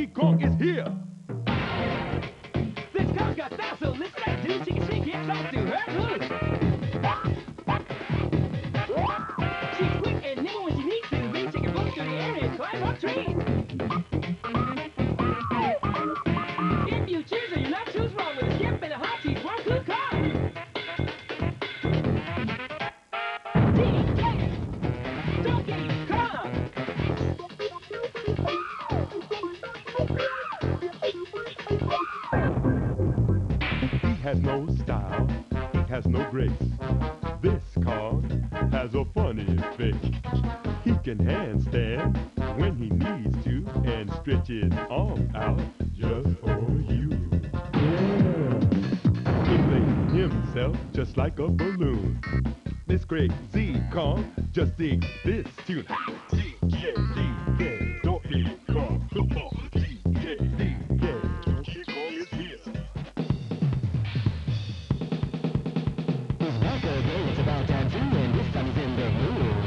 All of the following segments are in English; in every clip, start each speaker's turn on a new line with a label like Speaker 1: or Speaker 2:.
Speaker 1: Donkey Kong is here.
Speaker 2: This girl's got style, so listen up, dude. She can shake it, talk to her. Look. She's quick and nimble when she needs to be. She can float through the air and climb up trees. If you choose her, you're not choose wrong with a skip and a hop. She's one good car. DJ Donkey Kong.
Speaker 1: He has no style, he has no grace. This Kong has a funny face. He can handstand when he needs to and stretch his arms out just for you. Inflating himself just like a balloon. This crazy Kong just digs this tune. DJ Donkey Kong. DJ Donkey Kong is here.
Speaker 3: His record is about dancing, and this time he's in the mood.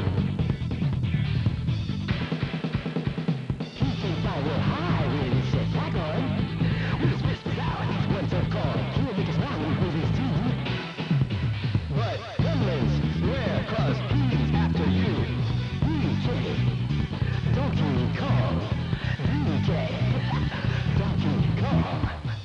Speaker 3: He can fly real high with his shit back on. With his whiskers out, he's one so called. He'll make us smile when he moves his teeth. But gremlins, beware, 'cause he's after you. DJ Donkey Kong. DJ Donkey Kong.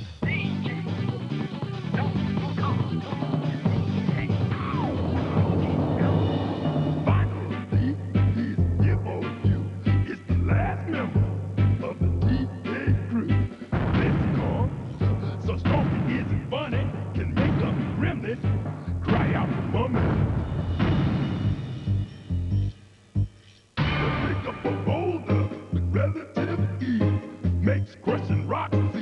Speaker 1: Finally, he's here for you. It's the last member of the DJ crew. This Kong, so strong it isn't funny, can make a gremlin cry out for mummy. He'll pick up a boulder with relative ease, makes crushing rocks